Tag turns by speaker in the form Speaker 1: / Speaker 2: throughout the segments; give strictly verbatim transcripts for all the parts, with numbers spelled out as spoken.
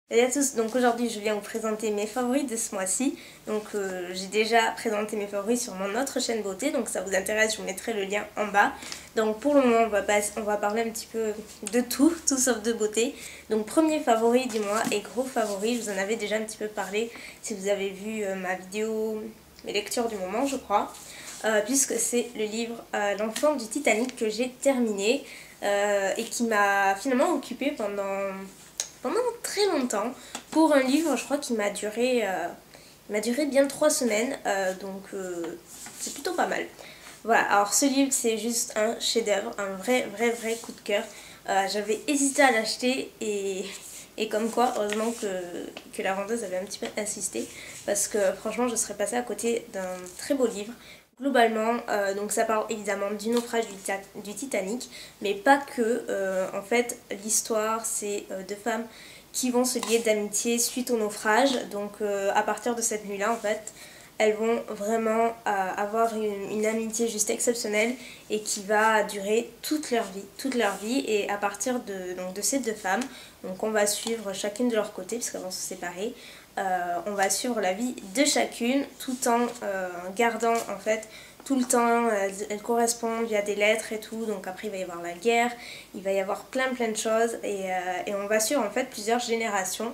Speaker 1: Salut à tous, donc aujourd'hui je viens vous présenter mes favoris de ce mois-ci. Donc euh, j'ai déjà présenté mes favoris sur mon autre chaîne beauté, donc si ça vous intéresse je vous mettrai le lien en bas. Donc pour le moment on va, passer, on va parler un petit peu de tout, tout sauf de beauté. Donc premier favori du mois et gros favori, je vous en avais déjà un petit peu parlé si vous avez vu euh, ma vidéo, mes lectures du moment je crois. Euh, puisque c'est le livre euh, L'enfant du Titanic que j'ai terminé euh, et qui m'a finalement occupée pendant... pendant très longtemps pour un livre je crois qui m'a duré euh, m'a duré bien trois semaines euh, donc euh, c'est plutôt pas mal. Voilà, alors ce livre c'est juste un chef d'œuvre, un vrai vrai vrai coup de cœur. Euh, j'avais hésité à l'acheter et, et comme quoi heureusement que, que la vendeuse avait un petit peu insisté parce que franchement je serais passée à côté d'un très beau livre. Globalement, euh, donc ça parle évidemment du naufrage du, du Titanic, mais pas que. Euh, en fait, l'histoire, c'est euh, deux femmes qui vont se lier d'amitié suite au naufrage. Donc, euh, à partir de cette nuit-là, en fait, elles vont vraiment euh, avoir une, une amitié juste exceptionnelle et qui va durer toute leur vie, toute leur vie. Et à partir de, donc, de ces deux femmes, donc on va suivre chacune de leur côté, puisqu'elles vont se séparer. Euh, on va suivre la vie de chacune tout en euh, gardant en fait tout le temps, elles, elles correspondent via des lettres et tout, donc après il va y avoir la guerre, il va y avoir plein plein de choses et, euh, et on va suivre en fait plusieurs générations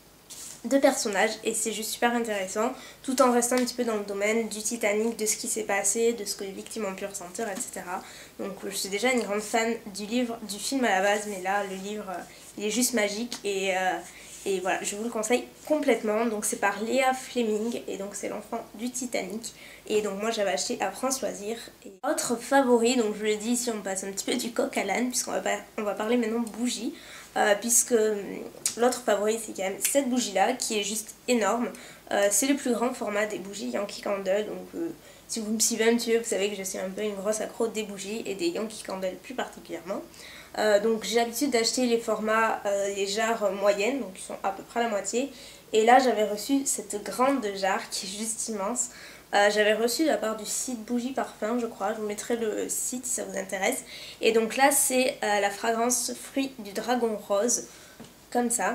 Speaker 1: de personnages et c'est juste super intéressant tout en restant un petit peu dans le domaine du Titanic, de ce qui s'est passé, de ce que les victimes ont pu ressentir, et cetera. Donc je suis déjà une grande fan du livre, du film à la base, mais là le livre il est juste magique et, euh, et voilà, je vous le conseille complètement. Donc c'est par Léa Fleming et donc c'est l'enfant du Titanic et donc moi j'avais acheté à France Loisirs. Et autre favori, donc je vous l'ai dit ici on passe un petit peu du coq à l'âne puisqu'on va, on va parler maintenant bougie. Euh, puisque l'autre favori c'est quand même cette bougie là qui est juste énorme. Euh, c'est le plus grand format des bougies Yankee Candle, donc euh, si vous me suivez un petit peu vous savez que je suis un peu une grosse accro des bougies et des Yankee Candle plus particulièrement. Euh, donc j'ai l'habitude d'acheter les formats, euh, les jarres moyennes, donc qui sont à peu près la moitié. Et là j'avais reçu cette grande jarre qui est juste immense. Euh, j'avais reçu de la part du site Bougie Parfum je crois, je vous mettrai le site si ça vous intéresse. Et donc là c'est euh, la fragrance fruit du dragon rose, comme ça.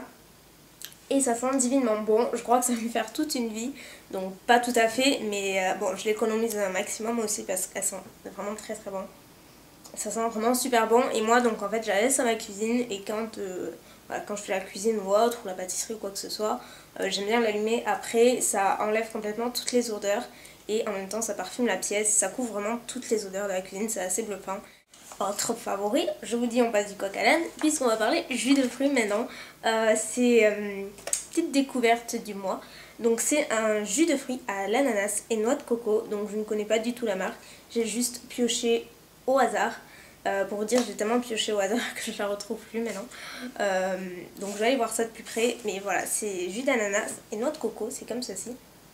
Speaker 1: Et ça sent divinement bon, je crois que ça va me faire toute une vie, donc pas tout à fait, mais euh, bon je l'économise un maximum aussi parce qu'elle sent vraiment très très bon. Ça sent vraiment super bon et moi donc en fait je la laisse à ma cuisine et quand, euh, voilà, quand je fais la cuisine ou autre ou la pâtisserie ou quoi que ce soit, euh, j'aime bien l'allumer. Après ça enlève complètement toutes les odeurs et en même temps ça parfume la pièce, ça couvre vraiment toutes les odeurs de la cuisine, c'est assez bluffant. Autre favori, je vous dis on passe du coq à l'âne puisqu'on va parler jus de fruits maintenant. Euh, c'est euh, petite découverte du mois. Donc c'est un jus de fruits à l'ananas et noix de coco, donc je ne connais pas du tout la marque, j'ai juste pioché au hasard. Euh, pour vous dire, j'ai tellement pioché au hasard que je la retrouve plus maintenant. Euh, donc je vais aller voir ça de plus près. Mais voilà, c'est jus d'ananas et noix de coco, c'est comme ceci.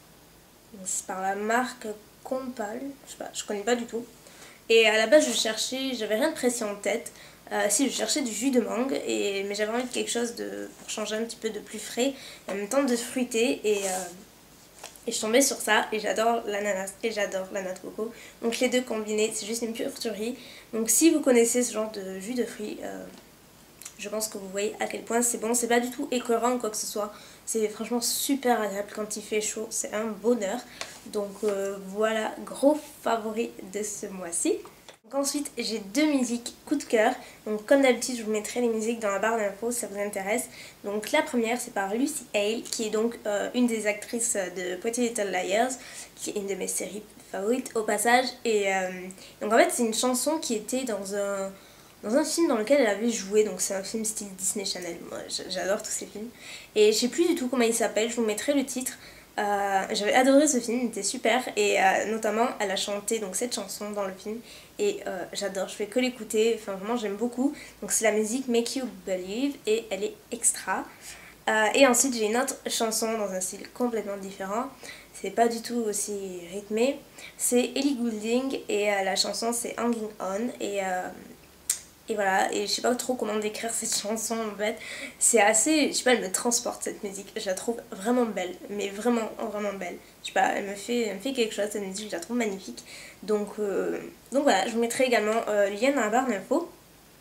Speaker 1: C'est par la marque Compal, je sais pas, je connais pas du tout. Et à la base je cherchais, j'avais rien de précis en tête. Euh, si je cherchais du jus de mangue, et, mais j'avais envie de quelque chose de, pour changer un petit peu de plus frais, en même temps de fruité et... Euh, Et je suis tombée sur ça et j'adore l'ananas et j'adore la noix de coco. Donc les deux combinés, c'est juste une pure tuerie. Donc si vous connaissez ce genre de jus de fruits, euh, je pense que vous voyez à quel point c'est bon. C'est pas du tout écœurant ou quoi que ce soit. C'est franchement super agréable quand il fait chaud. C'est un bonheur. Donc euh, voilà, gros favori de ce mois-ci. Ensuite j'ai deux musiques coup de cœur, donc comme d'habitude je vous mettrai les musiques dans la barre d'infos si ça vous intéresse. Donc la première c'est par Lucy Hale qui est donc euh, une des actrices de Pretty Little Liars, qui est une de mes séries favorites au passage. Et euh, donc en fait c'est une chanson qui était dans un, dans un film dans lequel elle avait joué, donc c'est un film style Disney Channel, moi j'adore tous ces films. Et je sais plus du tout comment il s'appelle, je vous mettrai le titre. Euh, j'avais adoré ce film, il était super et euh, notamment elle a chanté donc cette chanson dans le film et euh, j'adore, je fais que l'écouter, enfin vraiment j'aime beaucoup. Donc c'est la musique Make You Believe et elle est extra. Euh, et ensuite j'ai une autre chanson dans un style complètement différent, c'est pas du tout aussi rythmé, c'est Ellie Goulding et euh, la chanson c'est Hanging On et... Euh, Et voilà, et je sais pas trop comment décrire cette chanson en fait. C'est assez, je sais pas, elle me transporte cette musique. Je la trouve vraiment belle, mais vraiment, vraiment belle. Je sais pas, elle me fait, elle me fait quelque chose cette musique, je la trouve magnifique. Donc, euh, donc voilà, je vous mettrai également euh, le lien dans la barre d'infos.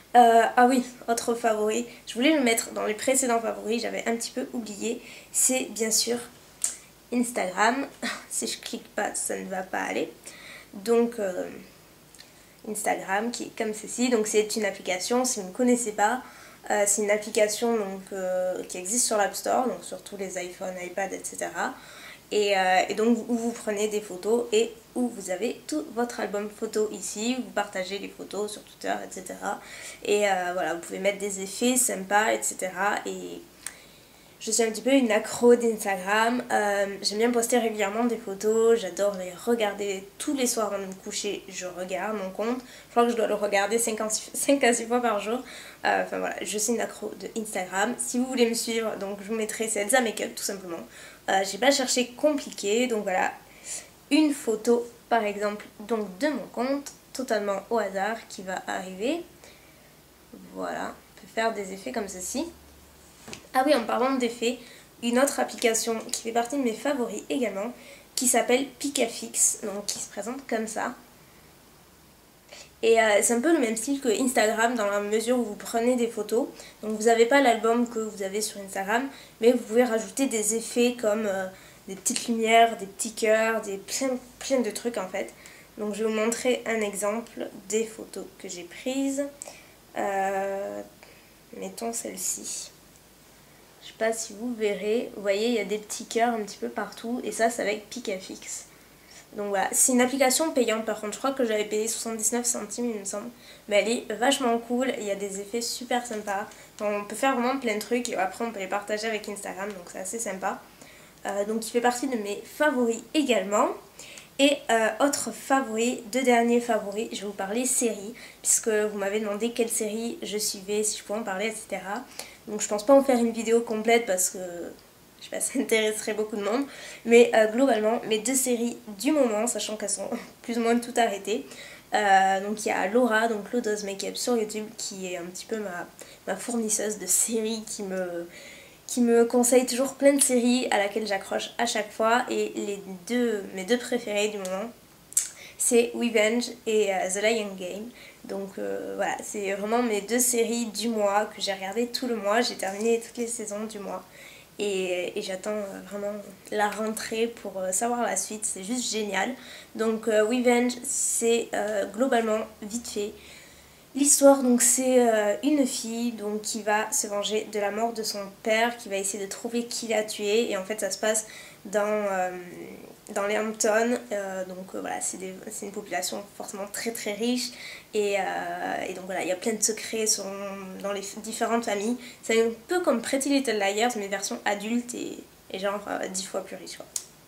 Speaker 1: Euh, ah oui, autre favori, je voulais le mettre dans les précédents favoris, j'avais un petit peu oublié, c'est bien sûr Instagram. Si je clique pas, ça ne va pas aller. Donc euh, Instagram qui est comme ceci, donc c'est une application, si vous ne connaissez pas, euh, c'est une application donc, euh, qui existe sur l'App Store, donc sur tous les iPhones, iPad, et cetera. Et, euh, et donc où vous prenez des photos et où vous avez tout votre album photo ici, vous partagez les photos sur Twitter, et cetera. Et euh, voilà, vous pouvez mettre des effets sympas, et cetera. Et je suis un petit peu une accro d'Instagram. Euh, J'aime bien poster régulièrement des photos, j'adore les regarder tous les soirs avant de me coucher. Je regarde mon compte, je crois que je dois le regarder cinq à six fois par jour. Euh, enfin voilà, je suis une accro de Instagram. Si vous voulez me suivre, donc je vous mettrai c'est Elsa Makeup tout simplement. Euh, J'ai pas cherché compliqué, donc voilà, une photo par exemple donc de mon compte, totalement au hasard qui va arriver. Voilà, on peut faire des effets comme ceci. Ah oui, en parlant d'effets, une autre application qui fait partie de mes favoris également, qui s'appelle Pikafix, donc qui se présente comme ça. Et euh, c'est un peu le même style que Instagram dans la mesure où vous prenez des photos. Donc vous n'avez pas l'album que vous avez sur Instagram, mais vous pouvez rajouter des effets comme euh, des petites lumières, des petits cœurs, des plein, plein de trucs en fait. Donc je vais vous montrer un exemple des photos que j'ai prises. Euh, mettons celle-ci. Je sais pas si vous verrez, vous voyez il y a des petits cœurs un petit peu partout et ça c'est avec Pikafix. Donc voilà, c'est une application payante par contre, je crois que j'avais payé soixante-dix-neuf centimes il me semble. Mais elle est vachement cool, il y a des effets super sympas. Donc, on peut faire vraiment plein de trucs et après on peut les partager avec Instagram, donc c'est assez sympa. Euh, donc il fait partie de mes favoris également. Et euh, autre favori, deux derniers favoris, je vais vous parler séries, puisque vous m'avez demandé quelle série je suivais, si je pouvais en parler, et cetera. Donc je pense pas en faire une vidéo complète parce que je sais pas, ça intéresserait beaucoup de monde. Mais euh, globalement, mes deux séries du moment, sachant qu'elles sont plus ou moins toutes arrêtées. Euh, donc il y a Laura, donc Lodo's Makeup sur YouTube, qui est un petit peu ma, ma fournisseuse de séries qui me... qui me conseille toujours plein de séries à laquelle j'accroche à chaque fois. Et les deux, mes deux préférées du moment, c'est Revenge et uh, The Lion Game. Donc euh, voilà, c'est vraiment mes deux séries du mois que j'ai regardées tout le mois. J'ai terminé toutes les saisons du mois. Et, et j'attends vraiment la rentrée pour euh, savoir la suite. C'est juste génial. Donc euh, Revenge, c'est euh, globalement vite fait. L'histoire, donc c'est euh, une fille donc, qui va se venger de la mort de son père, qui va essayer de trouver qui l'a tué, et en fait ça se passe dans, euh, dans les Hamptons, euh, donc euh, voilà, c'est une population forcément très très riche, et, euh, et donc voilà, il y a plein de secrets sur, dans les différentes familles. C'est un peu comme Pretty Little Liars, mais version adulte et, et genre euh, dix fois plus riche quoi.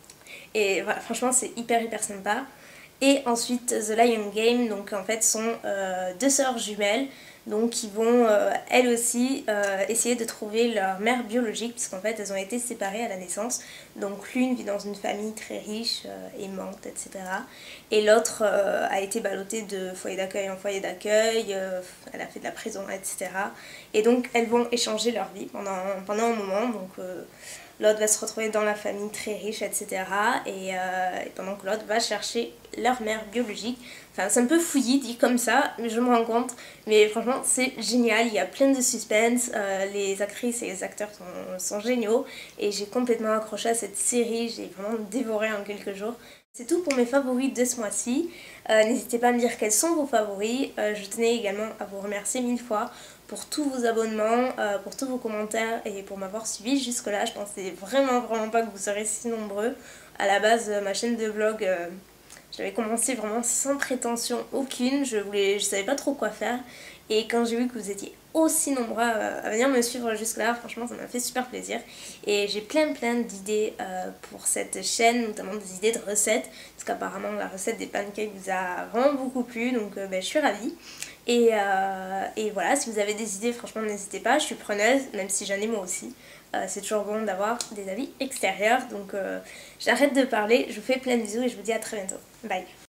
Speaker 1: Et voilà, franchement c'est hyper hyper sympa. Et ensuite The Lion Game, donc en fait sont euh, deux sœurs jumelles donc qui vont euh, elles aussi euh, essayer de trouver leur mère biologique, puisqu'en fait elles ont été séparées à la naissance. Donc l'une vit dans une famille très riche, euh, aimante, et cetera. Et l'autre euh, a été ballottée de foyer d'accueil en foyer d'accueil, euh, elle a fait de la prison, et cetera. Et donc elles vont échanger leur vie pendant, pendant un moment. Donc euh, l'autre va se retrouver dans la famille très riche, et cetera. Et, euh, et pendant que l'autre va chercher leur mère biologique. Enfin, c'est un peu fouillis dit comme ça, mais je me rends compte. Mais franchement, c'est génial, il y a plein de suspense. Euh, les actrices et les acteurs sont, sont géniaux. Et j'ai complètement accroché à cette série, j'ai vraiment dévoré en quelques jours. C'est tout pour mes favoris de ce mois-ci. Euh, N'hésitez pas à me dire quels sont vos favoris. Euh, je tenais également à vous remercier mille fois pour tous vos abonnements, euh, pour tous vos commentaires et pour m'avoir suivi jusque là. Je pensais vraiment vraiment pas que vous serez si nombreux. À la base, ma chaîne de vlog, euh, j'avais commencé vraiment sans prétention aucune. Je voulais, je savais pas trop quoi faire. Et quand j'ai vu que vous étiez aussi nombreux à venir me suivre jusque là, franchement ça m'a fait super plaisir. Et j'ai plein plein d'idées euh, pour cette chaîne, notamment des idées de recettes, parce qu'apparemment la recette des pancakes vous a vraiment beaucoup plu, donc euh, ben, je suis ravie. Et, euh, et voilà, si vous avez des idées, franchement n'hésitez pas, je suis preneuse, même si j'en ai moi aussi. Euh, c'est toujours bon d'avoir des avis extérieurs, donc euh, j'arrête de parler, je vous fais plein de bisous et je vous dis à très bientôt. Bye.